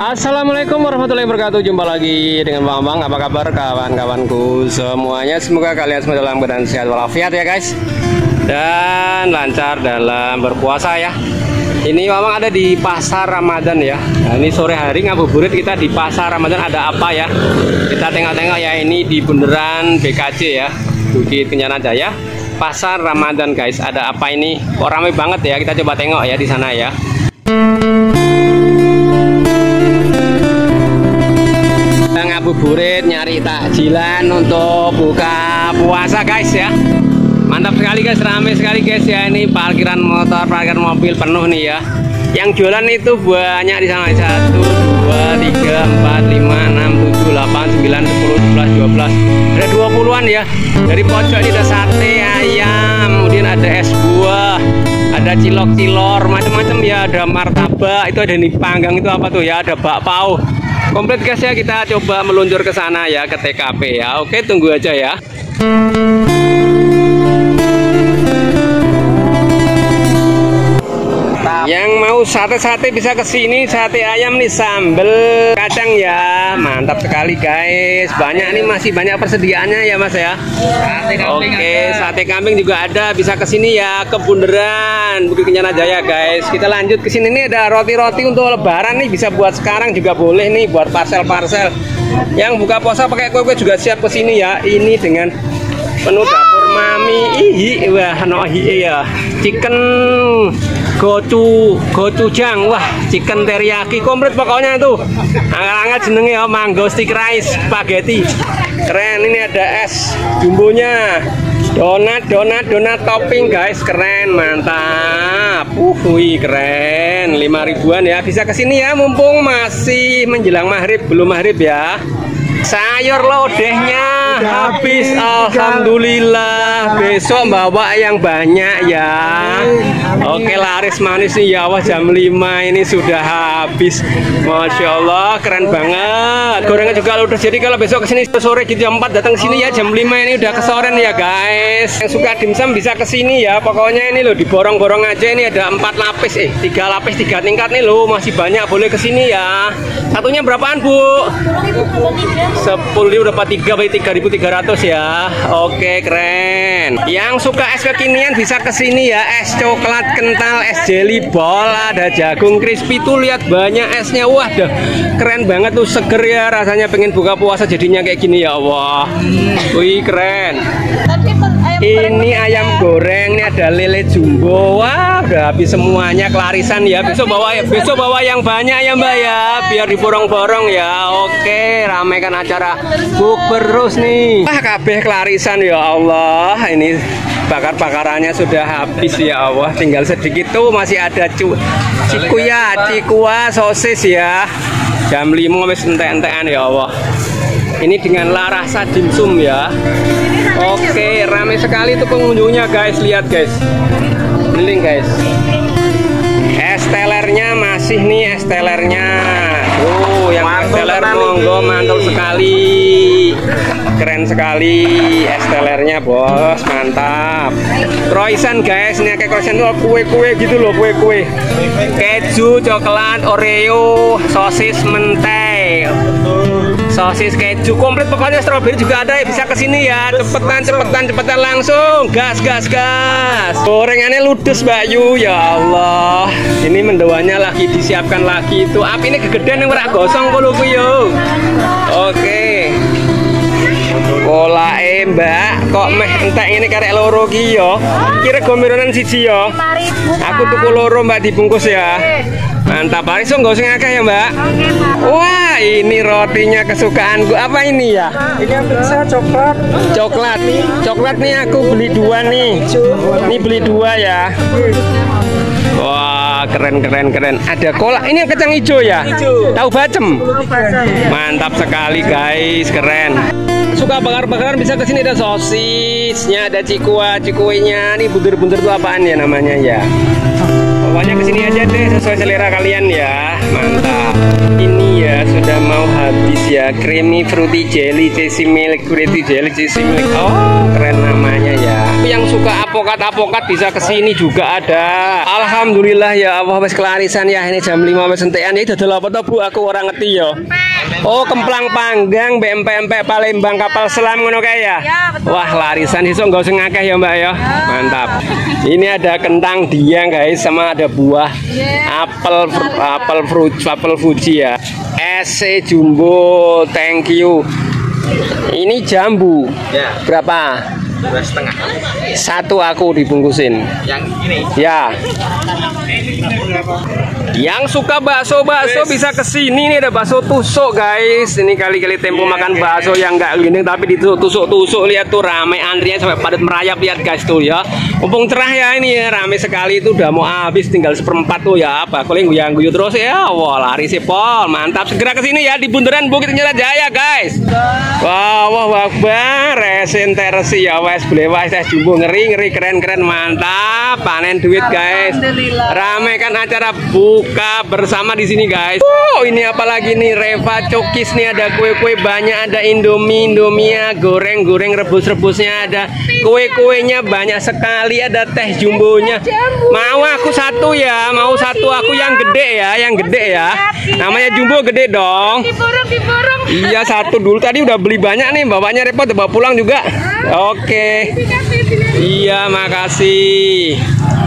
Assalamualaikum warahmatullahi wabarakatuh. Jumpa lagi dengan Bang Bang. Apa kabar kawan-kawanku semuanya? Semoga kalian semua dalam keadaan sehat walafiat ya guys, dan lancar dalam berpuasa ya. Ini memang ada di pasar Ramadan ya. Nah, ini sore hari ngabuburit kita di pasar Ramadan. Ada apa ya? Kita tengok-tengok ya. Ini di bundaran BKJ ya, Bukit Kencana Jaya, pasar Ramadan guys. Ada apa ini? Kok ramai banget ya? Kita coba tengok ya di sana ya. Ngabuburit nyari takjilan untuk buka puasa guys ya. Mantap sekali guys, ramai sekali guys ya. Ini parkiran motor, parkiran mobil penuh nih ya. Yang jualan itu banyak di sana. 1, 2, 3, 4, 5, 6, 7, 8, 9, 10, 11, 12. Ada 20-an ya. Dari pojok ini ada sate ayam, kemudian ada es buah, ada cilok-cilor, macam-macam ya. Ada martabak, itu ada nih panggang, itu apa tuh ya? Ada bakpao. Komplit guys ya, kita coba meluncur ke sana ya, ke TKP ya. Oke, tunggu aja ya. Yang mau sate-sate bisa ke sini, sate ayam nih sambel kacang ya. Mantap sekali guys. Banyak nih, masih banyak persediaannya ya Mas ya. Oke, sate kambing juga ada, bisa ke sini ya, ke bundaran Bukit Kencana Jaya guys. Kita lanjut ke sini nih, ada roti-roti untuk lebaran nih, bisa buat sekarang juga boleh nih, buat parcel-parcel. Yang buka puasa pakai kue-kue juga siap ke sini ya. Ini dengan menu dapur Mami Ihi. Wah, no hi ya. Chicken gochujang, wah, chicken teriyaki komplit pokoknya tuh. Angkat-angkat jenenge ya, mango stick rice spaghetti. Keren, ini ada es jumbonya. Donat topping guys, keren, mantap. Wih, keren. 5 ribuan ya. Bisa ke sini ya, mumpung masih menjelang maghrib, belum maghrib ya. Sayur lodehnya habis, alhamdulillah. Besok bawa yang banyak ya. Oke, laris manis nih ya. Wah, jam 5 ini sudah habis. Masya Allah, keren banget. Gorengan juga udah jadi. Kalau besok kesini sore gitu jam 4 datang sini ya, jam 5 ini udah kesoren ya guys. Yang suka dimsum bisa kesini ya. Pokoknya ini loh, diborong-borong aja. Ini ada 4 lapis, 3 lapis 3 tingkat nih loh. Masih banyak, boleh kesini ya. Satunya berapaan Bu? 10.000 dapat 3 by 3.300 ya. Oke, keren. Yang suka es kekinian bisa kesini ya. Es coklat kental, es jelly ball, ada jagung crispy tuh, lihat banyak esnya. Wah, dah keren banget tuh, seger ya rasanya. Pengen buka puasa jadinya kayak gini ya Allah. Wih, keren. Ini ayam goreng, ini ada lele jumbo. Wah, udah habis semuanya, kelarisan ya. Besok bawa yang banyak ya Mbak ya, biar diborong-borong ya. Oke, ramaikan acara bukber terus nih. Wah, kabeh kelarisan ya Allah. Ini bakar-bakarannya sudah habis ya Allah. Tinggal sedikit tuh, masih ada cikua sosis ya. Jam 5 wis entek-entekan ya Allah. Ini dengan larasa dimsum ya. Oke, ramai sekali tuh pengunjungnya guys. Lihat guys, keliling guys. Es telernya masih nih, es telernya. Yang es teler monggo, mantul sekali. Keren sekali es telernya bos, mantap. Croissant guys, ini kayak croissant tuh kue-kue gitu loh, kue-kue. Keju, coklat, Oreo, sosis mentai, sosis keju komplit pokoknya. Strawberry juga ada ya, bisa kesini ya. Cepetan langsung gas. Gorengannya ludes Mbak Yu, ya Allah. Ini mendoannya lagi disiapkan lagi itu. Api ini kegedean yang merak gosong kalau yo. Oke. Kolae Mbak, kok meh entek ini karek loro ki yo. Kira gomironan siji yo. Aku tuku loro Mbak, dibungkus ya. Mantap, Ariso nggak usah ngakak ya Mbak. Wah, ini rotinya kesukaanku. Apa ini ya? Ini pizza coklat. Coklat nih aku beli 2 nih. Ini beli 2 ya. Wah, keren. Ada kolak. Ini yang kacang hijau ya? Tahu bacem? Mantap sekali guys, keren. Suka bakar-bakaran bisa kesini, ada sosisnya, ada cikuenya. Nih bunder-bunder itu apaan ya namanya ya? Pokoknya kesini aja deh, sesuai selera kalian ya. Mantap. Ini ya sudah mau habis ya. Creamy fruity jelly cheesy milk, fruity jelly cheesy milk. Oh, keren namanya ya. Tapi yang suka apokat bisa kesini juga ada. Alhamdulillah ya Allah, wes kelarisan ya. Ini jam 5 wes entekan. Ini dodol apa toh Bu? Aku orang ngerti ya. Oh, kemplang panggang BMP Palembang kapal selam ngono kae ya. Wah, larisan iso enggak usah ngakeh ya Mbak ya. Mantap. Ini ada kentang diang guys, sama ada buah apel Fuji ya. SC Jumbo, thank you. Ini jambu. Berapa? 2,5. Satu aku dibungkusin. Yang ini? Ya. Yang suka bakso bisa kesini. Ini ada bakso tusuk guys. Ini kali-kali tempo makan bakso yang nggak gini tapi ditusuk-tusuk. Lihat tuh ramai antrinya sampai padat merayap. Lihat guys tuh ya. Mumpung cerah ya ini ya, ramai sekali itu udah mau habis tinggal 1/4 tuh ya. Apa kalau yang guyu terus ya. Wah, lari sih Pol. Mantap, segera kesini ya di bundaran Bukit Nyala Jaya guys. Wah, Akbar, resen tersi ya wes belewas es jumbo ngeri keren mantap, panen duit guys. Rame kan acara buka bersama di sini guys. Ini apalagi nih Reva Cokis nih, ada kue-kue banyak, ada Indomie goreng rebusnya, ada kue-kuenya banyak sekali, ada teh jumbonya. Mau aku satu ya, mau satu aku yang gede ya. Namanya jumbo gede dong. Iya satu dulu, tadi udah beli banyak nih, bapaknya repot bawa pulang juga. Oke. Iya makasih.